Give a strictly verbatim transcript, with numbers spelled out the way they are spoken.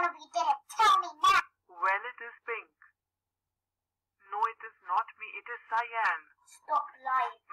gonna be there? Tell me now. Well, it is pink. No, it is not me. It is cyan. Stop lying.